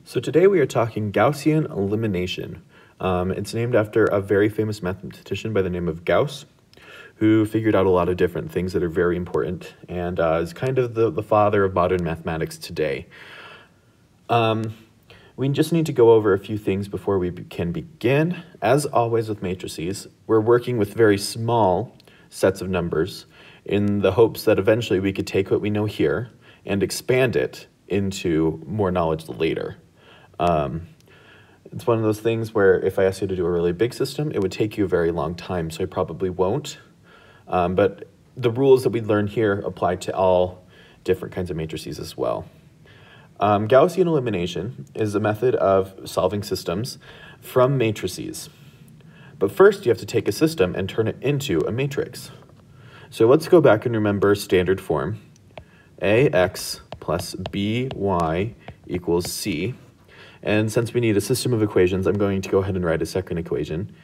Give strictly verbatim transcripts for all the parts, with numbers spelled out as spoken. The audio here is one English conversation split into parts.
So today we are talking Gaussian elimination. Um, it's named after a very famous mathematician by the name of Gauss, who figured out a lot of different things that are very important and uh, is kind of the, the father of modern mathematics today. Um, we just need to go over a few things before we can begin. As always with matrices, we're working with very small sets of numbers in the hopes that eventually we could take what we know here and expand it into more knowledge later. Um, it's one of those things where if I asked you to do a really big system, it would take you a very long time, so I probably won't. Um, but the rules that we learn here apply to all different kinds of matrices as well. Um, Gaussian elimination is a method of solving systems from matrices. But first you have to take a system and turn it into a matrix. So let's go back and remember standard form. Ax plus by equals c. And since we need a system of equations, I'm going to go ahead and write a second equation.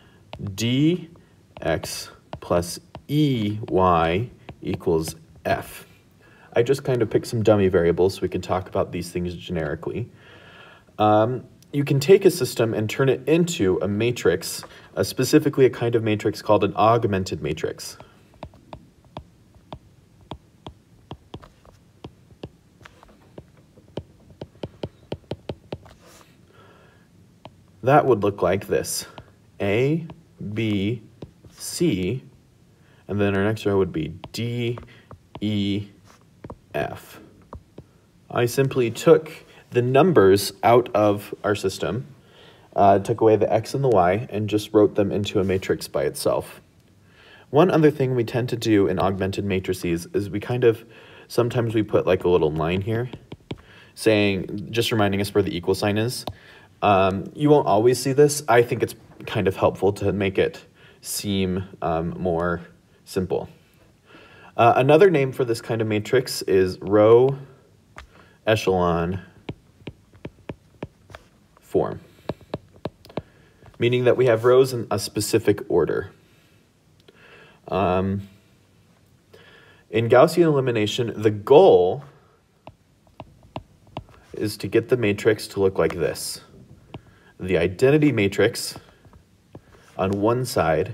Dx plus ey equals f. I just kind of picked some dummy variables so we can talk about these things generically. Um, you can take a system and turn it into a matrix, uh, specifically a kind of matrix called an augmented matrix. That would look like this. A, B, C, and then our next row would be D, E, F. I simply took the numbers out of our system, uh, took away the X and the Y, and just wrote them into a matrix by itself. One other thing we tend to do in augmented matrices is we kind of, sometimes we put like a little line here, saying, just reminding us where the equal sign is. Um, you won't always see this. I think it's kind of helpful to make it seem um, more simple. Uh, another name for this kind of matrix is row echelon form, meaning that we have rows in a specific order. Um, in Gaussian elimination, the goal is to get the matrix to look like this. The identity matrix on one side,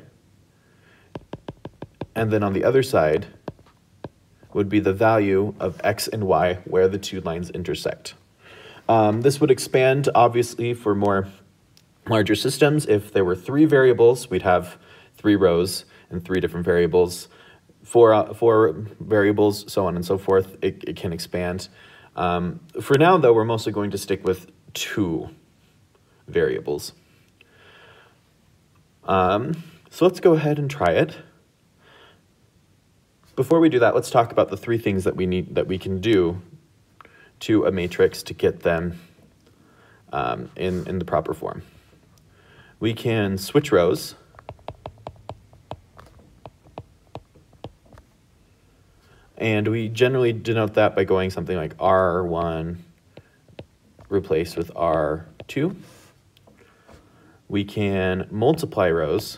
and then on the other side would be the value of x and y where the two lines intersect. Um, this would expand, obviously, for more larger systems. If there were three variables, we'd have three rows and three different variables. Four, uh, four variables, so on and so forth, it, it can expand. Um, for now, though, we're mostly going to stick with two variables. Um, so let's go ahead and try it. Before we do that, let's talk about the three things that we need that we can do to a matrix to get them um, in, in the proper form. We can switch rows. And we generally denote that by going something like R one replaced with R two. We can multiply rows.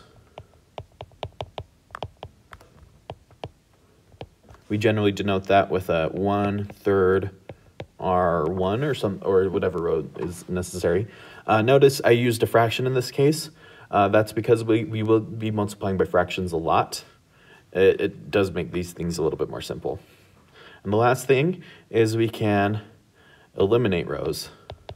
We generally denote that with a one third R one or some or whatever row is necessary. Uh, notice I used a fraction in this case. Uh, that's because we, we will be multiplying by fractions a lot. It, it does make these things a little bit more simple. And the last thing is we can eliminate rows.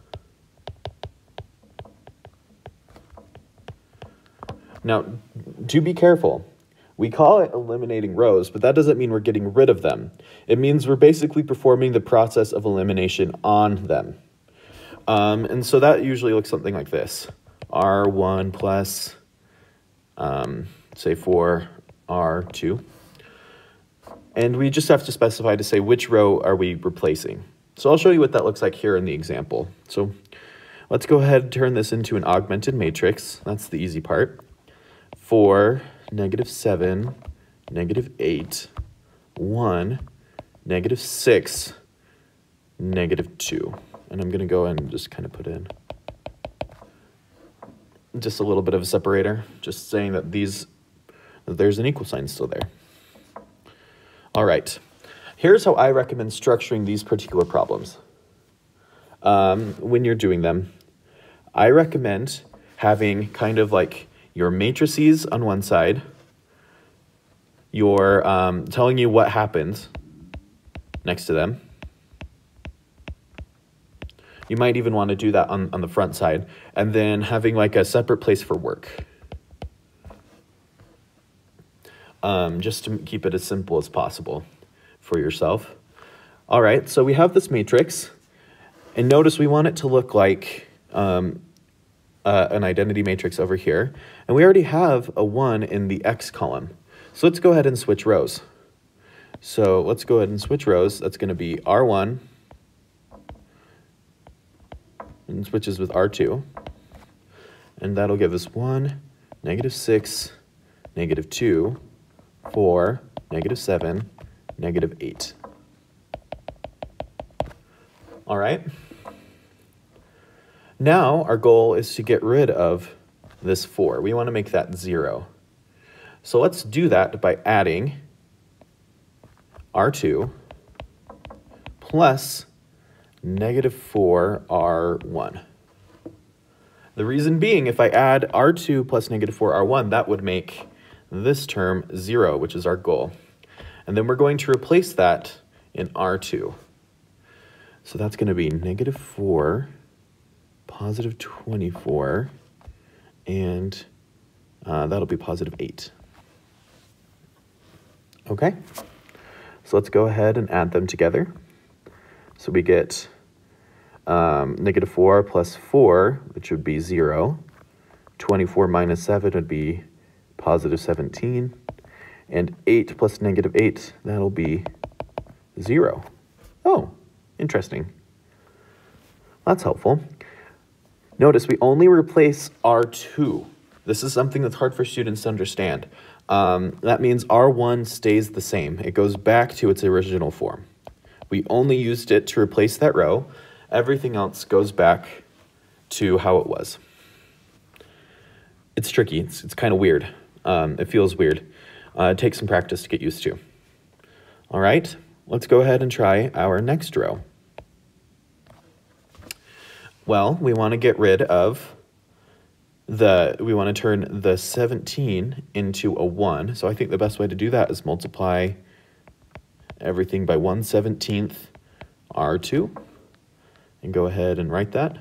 Now, do be careful. We call it eliminating rows, but that doesn't mean we're getting rid of them. It means we're basically performing the process of elimination on them. Um, and so that usually looks something like this. R one plus, um, say, four R two. And we just have to specify to say which row are we replacing. So I'll show you what that looks like here in the example. So let's go ahead and turn this into an augmented matrix. That's the easy part. four, negative seven, negative eight, one, negative six, negative two. And I'm going to go and just kind of put in just a little bit of a separator, just saying that these, that there's an equal sign still there. All right, here's how I recommend structuring these particular problems. um, when you're doing them, I recommend having kind of like your matrices on one side, your um, telling you what happens next to them. You might even want to do that on, on the front side, and then having like a separate place for work. Um, just to keep it as simple as possible for yourself. All right, so we have this matrix, and notice we want it to look like um, uh, an identity matrix over here, and we already have a one in the X column. So let's go ahead and switch rows. So let's go ahead and switch rows. That's going to be R one, and switches with R two, and that'll give us one, negative six, negative two, four, negative seven, negative eight. All right. Now our goal is to get rid of this four. We want to make that zero. So let's do that by adding R two plus negative four R one. The reason being, if I add R two plus negative four R one, that would make this term zero, which is our goal. And then we're going to replace that in R two. So that's going to be negative four, positive twenty-four, and uh, that'll be positive eight. Okay, so let's go ahead and add them together. So we get um, negative four plus four, which would be zero. twenty-four minus seven would be positive seventeen. And eight plus negative eight, that'll be zero. Oh, interesting. That's helpful. Notice we only replace R two. This is something that's hard for students to understand. Um, that means R one stays the same. It goes back to its original form. We only used it to replace that row. Everything else goes back to how it was. It's tricky. It's, it's kind of weird. Um, it feels weird. Uh, it takes some practice to get used to. All right, let's go ahead and try our next row. Well, we want to get rid of the, we want to turn the seventeen into a one. So I think the best way to do that is multiply everything by one seventeenth R two. And go ahead and write that.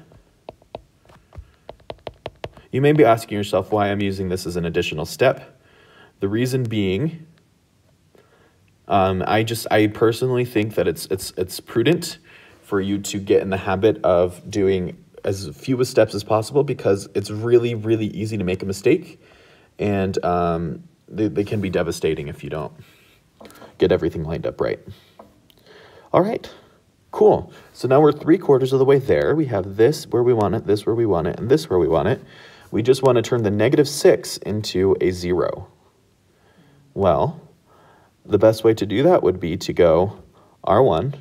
You may be asking yourself why I'm using this as an additional step. The reason being, um, I just I personally think that it's it's it's prudent for you to get in the habit of doing as few steps as possible, because it's really really easy to make a mistake, and um, they, they can be devastating if you don't get everything lined up right. All right. Cool. So now we're three quarters of the way there. We have this where we want it, this where we want it, and this where we want it. We just want to turn the negative six into a zero. Well, the best way to do that would be to go R one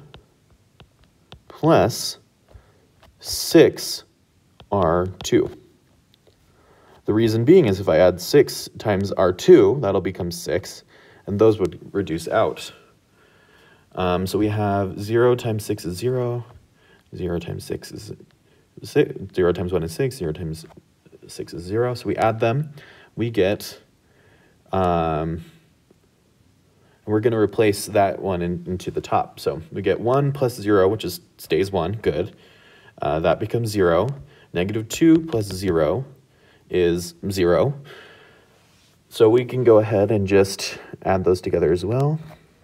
plus six R two. The reason being is if I add six times R two, that'll become six, and those would reduce out. Um, so we have zero times six is zero, zero times six is six, zero times one is six, zero times six is zero. So we add them, we get, um, we're going to replace that one in, into the top. So we get one plus zero, which is stays one, good. Uh, that becomes zero. Negative two plus zero is zero. So we can go ahead and just add those together as well.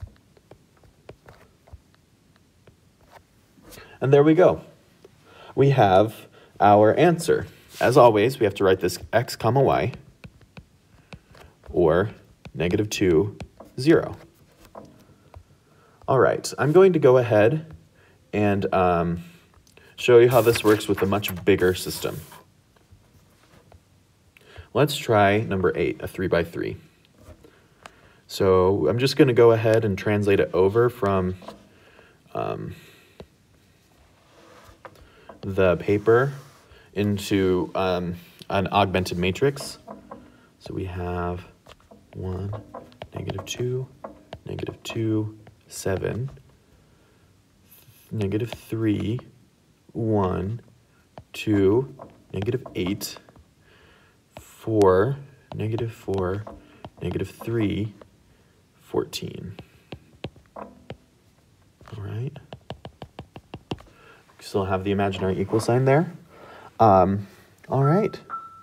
And there we go. We have our answer. As always, we have to write this x comma y, or negative two, zero. All right, I'm going to go ahead and um, show you how this works with a much bigger system. Let's try number eight, a three by three. So I'm just going to go ahead and translate it over from um, the paper into um, an augmented matrix. So we have one, negative two, negative two, seven, negative three, one, two, negative eight, four, negative four, negative three, fourteen. All right. Still have the imaginary equal sign there. Um, all right.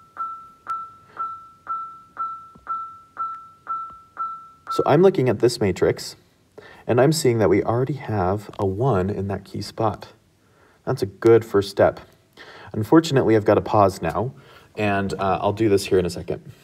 So I'm looking at this matrix, and I'm seeing that we already have a one in that key spot. That's a good first step. Unfortunately, I've got to pause now, and uh, I'll do this here in a second.